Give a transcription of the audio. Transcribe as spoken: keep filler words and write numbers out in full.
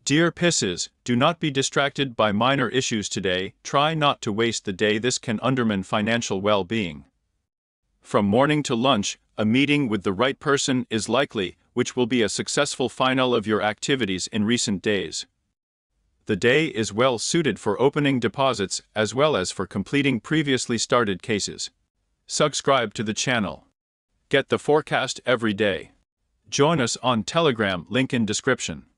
Dear Pisces, do not be distracted by minor issues today. Try not to waste the day. This can undermine financial well-being. From morning to lunch, a meeting with the right person is likely, which will be a successful final of your activities in recent days. The day is well suited for opening deposits as well as for completing previously started cases. Subscribe to the channel. Get the forecast every day. Join us on Telegram, link in description.